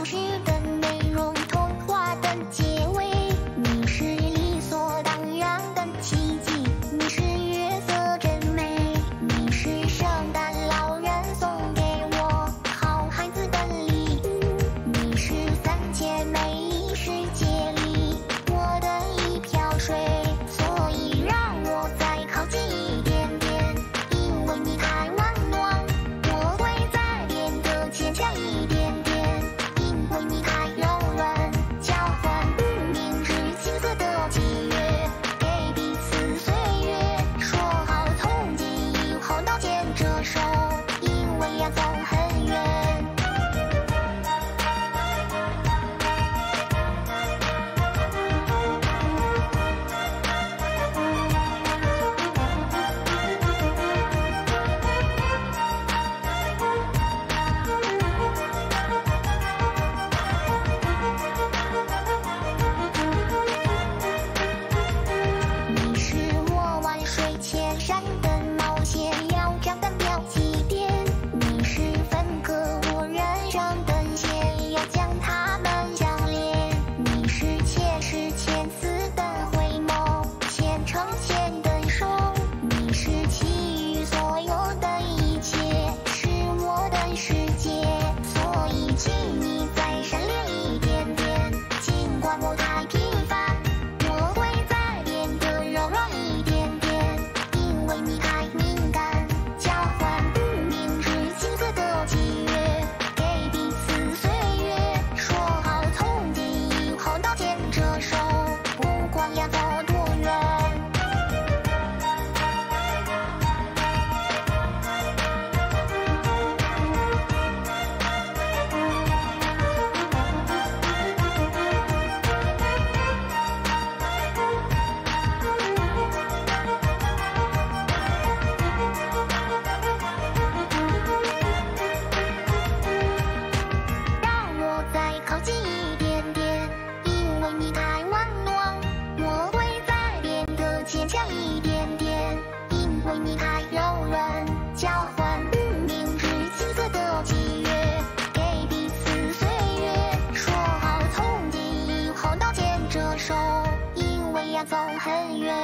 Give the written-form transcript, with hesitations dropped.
故事的内容，童话的结尾。你是理所当然的奇迹，你是月色真美，你是圣诞老人送给我好孩子的礼物，你是3000美丽世界里我的一瓢水，所以让我再靠近一点点，因为你太温暖，我会再变得坚强一点点，因为你太柔软，交换不明之青涩的契约，给彼此岁月，说好从今以后都牵着手，因为要走很远。你是我万水千山的冒险，要找的标记点，你是分割我人生的线，要将它们相连，你是前世千次的回眸，虔诚献的手，你是其余所有的一切，是我的世界，所以请你再闪亮一点点，尽管我太平凡，我会再变得柔软一点点，因为你太敏感，交换不明之青涩的契约，给彼此岁月，说好从今以后都牵着手，不管要走多远。让我再靠近一点点，因为你太温暖，我会再变得坚强一点点，因为你太柔软，交换不明之青涩的契约，给彼此岁月，说好从今以后都牵着手，因为要走很远。